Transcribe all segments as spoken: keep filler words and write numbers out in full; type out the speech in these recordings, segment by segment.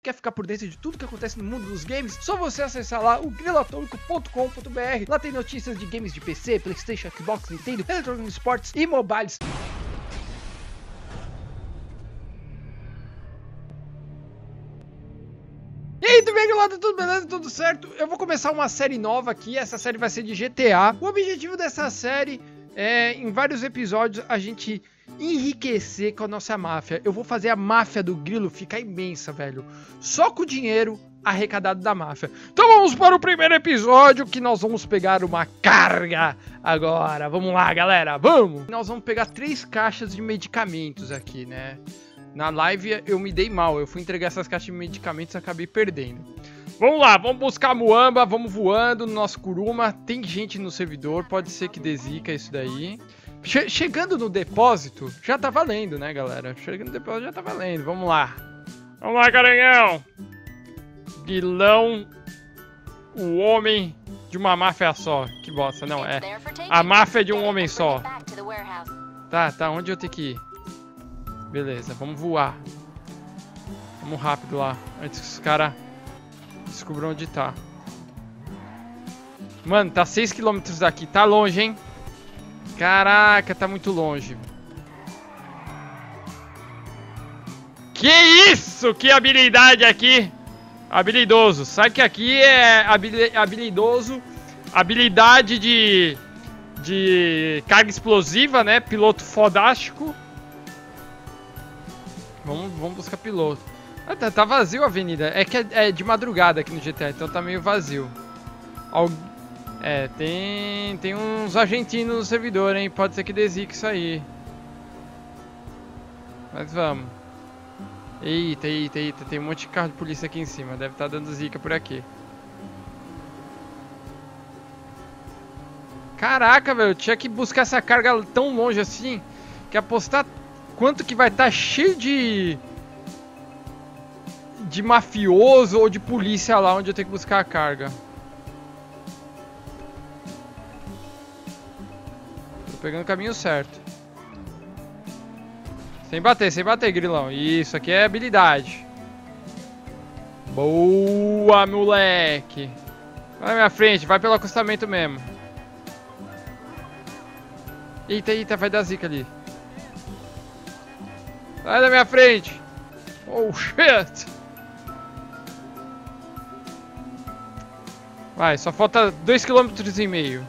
Quer ficar por dentro de tudo que acontece no mundo dos games? Só você acessar lá o grilatômico ponto com ponto br. Lá tem notícias de games de P C, PlayStation, Xbox, Nintendo, Electronic Sports e mobiles. E aí, tudo bem, galera? Tudo beleza? Tudo certo? Eu vou começar uma série nova aqui. Essa série vai ser de G T A. O objetivo dessa série é, em vários episódios, a gente enriquecer com a nossa máfia. Eu vou fazer a máfia do Grilo ficar imensa, velho. Só com o dinheiro arrecadado da máfia. Então vamos para o primeiro episódio, que nós vamos pegar uma carga agora. Vamos lá, galera, vamos! Nós vamos pegar três caixas de medicamentos aqui, né? Na live eu me dei mal, eu fui entregar essas caixas de medicamentos e acabei perdendo. Vamos lá, vamos buscar a Muamba, vamos voando no nosso Kuruma. Tem gente no servidor, pode ser que dê zica isso daí. Che chegando no depósito, já tá valendo, né, galera? Chegando no depósito já tá valendo, vamos lá. Vamos lá, Garanhão. Vilão, o homem de uma máfia só. Que bosta, não, é a máfia de um homem só. Tá, tá, onde eu tenho que ir? Beleza, vamos voar. Vamos rápido lá, antes que os caras descubram onde tá. Mano, tá seis quilômetros daqui, tá longe, hein? Caraca, tá muito longe. Que isso? Que habilidade aqui. Habilidoso. Sabe que aqui é habilidoso. Habilidade de... De carga explosiva, né? Piloto fodástico. Vamos, vamos buscar piloto. Ah, tá, tá vazio a avenida. É que é, é de madrugada aqui no G T A, então tá meio vazio. Algu É, tem, tem uns argentinos no servidor, hein? Pode ser que desique isso aí. Mas vamos. Eita, eita, eita. Tem um monte de carro de polícia aqui em cima. Deve estar dando zica por aqui. Caraca, velho. Eu tinha que buscar essa carga tão longe assim. Que apostar quanto que vai estar cheio de... De mafioso ou de polícia lá onde eu tenho que buscar a carga. Pegando o caminho certo. Sem bater, sem bater, Grilão. Isso aqui é habilidade. Boa, moleque. Vai na minha frente, vai pelo acostamento mesmo. Eita, eita, vai dar zica ali. Sai da minha frente. Oh, shit. Vai, só falta dois quilômetros e meio.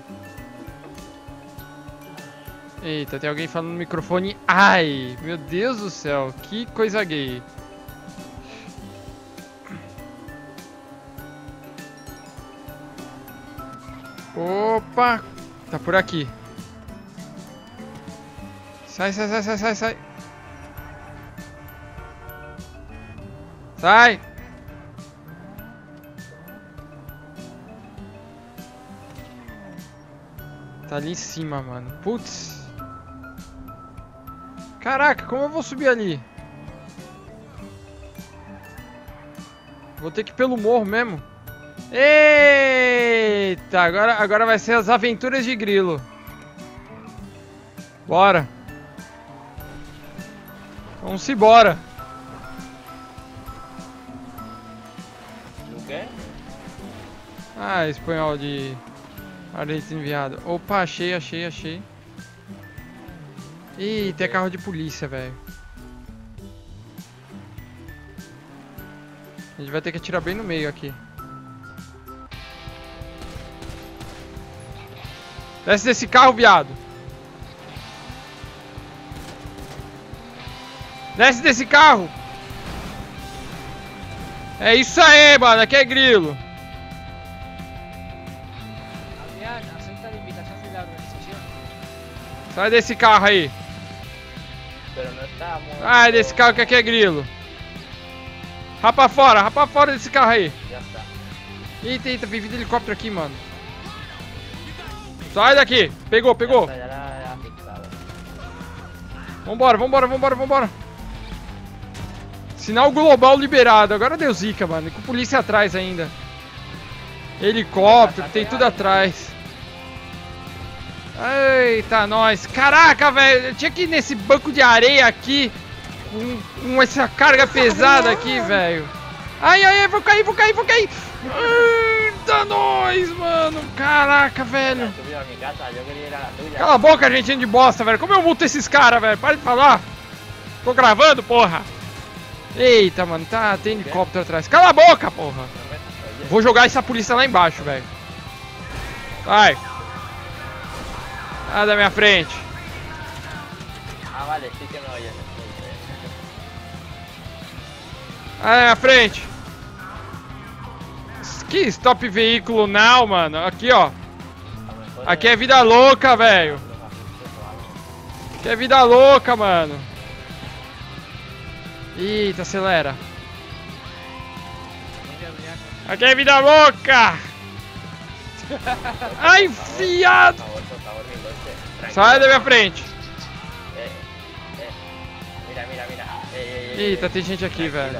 Eita, tem alguém falando no microfone. Ai, meu Deus do céu, que coisa gay. Opa, tá por aqui. Sai, sai, sai, sai, sai, sai. Sai. Tá ali em cima, mano. Putz. Caraca, como eu vou subir ali? Vou ter que ir pelo morro mesmo. Eita, agora, agora vai ser as aventuras de Grilo. Bora. Vamos embora. Não quer? Ah, espanhol de... Argentino enviado. Opa, achei, achei, achei. Ih, tem carro de polícia, velho. A gente vai ter que atirar bem no meio aqui. Desce desse carro, viado. Desce desse carro. É isso aí, mano. Aqui é Grilo. Sai desse carro aí. Sai desse carro que aqui é Grilo. Rapa fora, rapa fora desse carro aí. Já tá. Eita, eita, vem vindo helicóptero aqui, mano. Sai daqui. Pegou, pegou. Vambora, vambora, vambora, vambora. Sinal global liberado. Agora deu zica, mano. Com polícia atrás ainda. Helicóptero, tem tudo atrás. Eita, nós. Caraca, velho. Eu tinha que ir nesse banco de areia aqui. Com, com essa carga pesada aqui, velho. Ai, ai, ai, vou cair, vou cair, vou cair. Eita, nós, mano. Caraca, velho. Subido a mi casa, yo quería ir a la tuya. Cala a boca, argentino de bosta, velho. Como eu multo esses caras, velho? Para de falar. Tô gravando, porra. Eita, mano, tá, tem helicóptero atrás. Cala a boca, porra. Vou jogar essa polícia lá embaixo, velho. Vai. Sai da minha frente. Ah, vale, sí que me oyes. Sai da minha frente. Que stop veículo não, mano. Aqui, ó. Aqui é vida louca, velho. Aqui é vida louca, mano. Eita, acelera. Aqui é vida louca. Ai, fiado. Sai da minha frente. Mira, mira, mira. Eita, tem gente aqui, velho.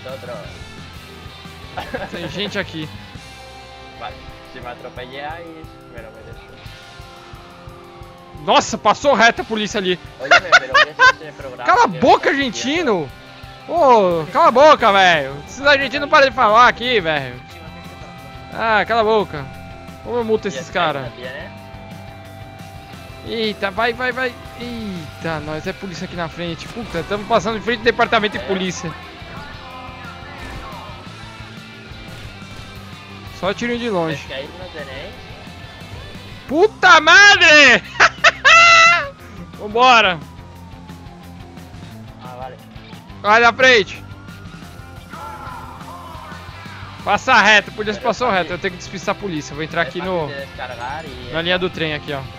Vosotros. Tem gente aqui. Vale, se me atropelláis, me lo mereço. Nossa, passou reto a polícia ali. Óyeme, pero ¿qué es ese programa? Cala a que boca, estás argentino. Ô, cala a boca, velho. Esses argentinos não param de falar aqui, velho. Ah, cala a boca. Como eu multo haciendo? ¿Y esses el caras? Skype no tiene? Eita, vai, vai, vai. Eita, nós é polícia aqui na frente. Puta, estamos passando em frente do departamento de polícia. Só tirinho de longe. Skype no tenéis? Puta madre! Vambora. Ah, vale. Vai na frente. Passa reto, a polícia passou reto. Eu tenho que despistar a polícia. Vou entrar aqui no, Es fácil de descargar y- na linha do trem aqui, ó.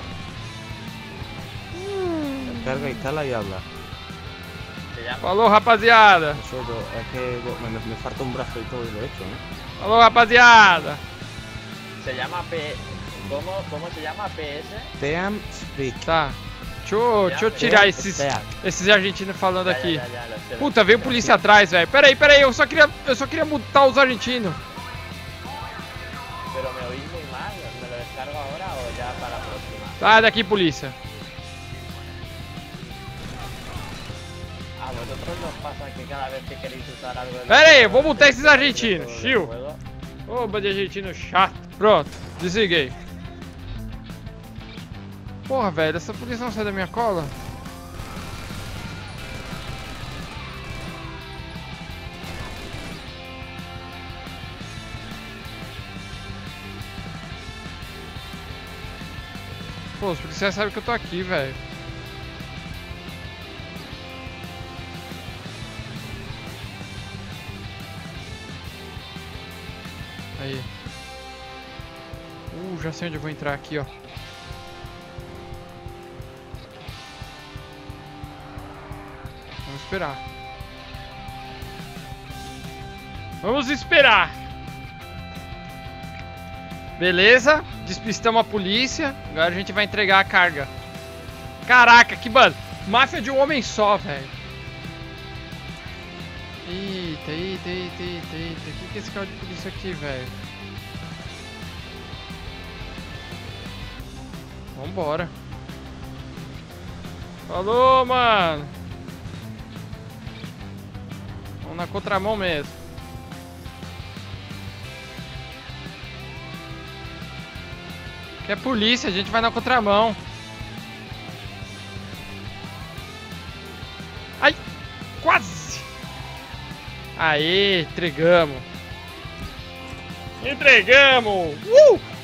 Carga, instala y habla. Se llama, Falou, rapaziada. Eso yo- es que yo- me, me falta un brazo y todo y lo he hecho, ¿no? Falou, rapaziada. se llama P... ¿Cómo, ¿Cómo se llama? P S? Team Speak. Tá. Deixa eu, deixa eu tirar esses, Team. esses argentinos falando Ya, aqui. ya, ya, ya, lo sé, lo Puta, sé. veio polícia atrás, velho. Pera aí, pera aí. Eu só queria, eu só queria multar os argentinos. Pero me oís muy mal, ¿me lo descargo ahora o ya para la próxima? Sai daqui, polícia. A vosotros nos pasa que cada vez que queréis usar algo... de- Pera aí, eu vou multar esses argentinos. del Chiu. juego, Ô, bando de argentino chato. Pronto, desliguei. Porra, velho, essa polícia não sai da minha cola? Pô, os policiais sabem que eu tô aqui, velho. Aí. Uh, já sei onde eu vou entrar aqui, ó. Vamos esperar. Vamos esperar. Beleza, despistamos a polícia. Agora a gente vai entregar a carga. Caraca, que bando. Máfia de um homem só, velho. Eita, eita, eita, eita, eita. O que, que é esse carro de polícia aqui, velho? Vambora. Falou, mano. Vamos na contramão mesmo. Que é polícia, a gente vai na contramão. Ai, quase. Aê, entregamos. Entregamos. Uh!